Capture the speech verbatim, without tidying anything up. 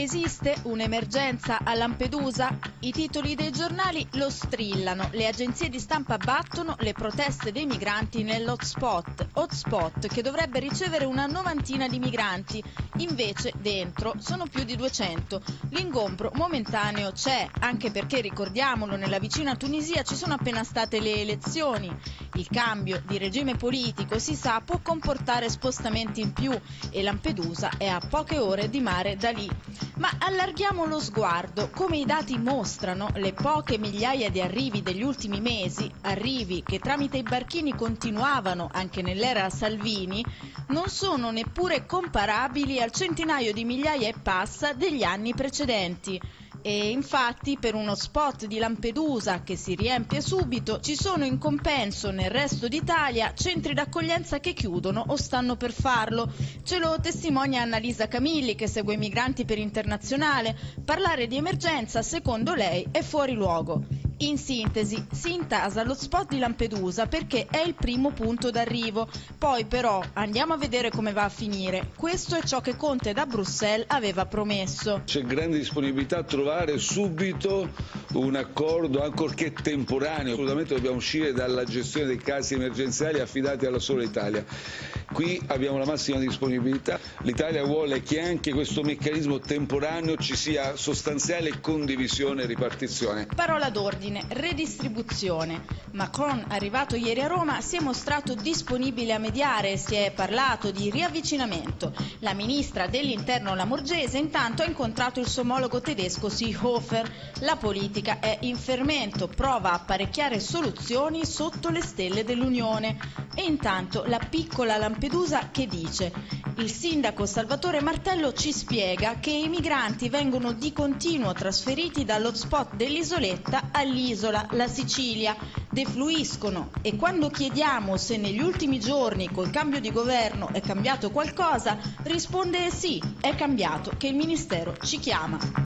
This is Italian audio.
Esiste un'emergenza a Lampedusa? I titoli dei giornali lo strillano, le agenzie di stampa battono le proteste dei migranti nell'hotspot, hotspot che dovrebbe ricevere una novantina di migranti, invece dentro sono più di duecento. L'ingombro momentaneo c'è, anche perché, ricordiamolo, nella vicina Tunisia ci sono appena state le elezioni. Il cambio di regime politico, si sa, può comportare spostamenti in più e Lampedusa è a poche ore di mare da lì. Ma allarghiamo lo sguardo. Come i dati mostrano, le poche migliaia di arrivi degli ultimi mesi, arrivi che tramite i barchini continuavano anche nell'era Salvini, non sono neppure comparabili al centinaio di migliaia e passa degli anni precedenti. E infatti per uno spot di Lampedusa che si riempie subito ci sono in compenso nel resto d'Italia centri d'accoglienza che chiudono o stanno per farlo. Ce lo testimonia Annalisa Camilli, che segue i migranti per Internazionale. Parlare di emergenza secondo lei è fuori luogo. In sintesi, si intasa lo spot di Lampedusa perché è il primo punto d'arrivo. Poi però andiamo a vedere come va a finire. Questo è ciò che Conte da Bruxelles aveva promesso. C'è grande disponibilità a trovare subito un accordo, ancorché temporaneo. Assolutamente dobbiamo uscire dalla gestione dei casi emergenziali affidati alla sola Italia. Qui abbiamo la massima disponibilità. L'Italia vuole che anche questo meccanismo temporaneo ci sia sostanziale condivisione e ripartizione. Parola d'ordine. Redistribuzione. Macron, arrivato ieri a Roma, si è mostrato disponibile a mediare e si è parlato di riavvicinamento. La ministra dell'Interno Lamorgese intanto ha incontrato il suo omologo tedesco Seehofer. La politica è in fermento, prova a apparecchiare soluzioni sotto le stelle dell'Unione. E intanto la piccola Lampedusa che dice? Il sindaco Salvatore Martello ci spiega che i migranti vengono di continuo trasferiti dall'hotspot dell'isoletta all'isola, la Sicilia, defluiscono e quando chiediamo se negli ultimi giorni col cambio di governo è cambiato qualcosa, risponde sì, è cambiato, che il Ministero ci chiama.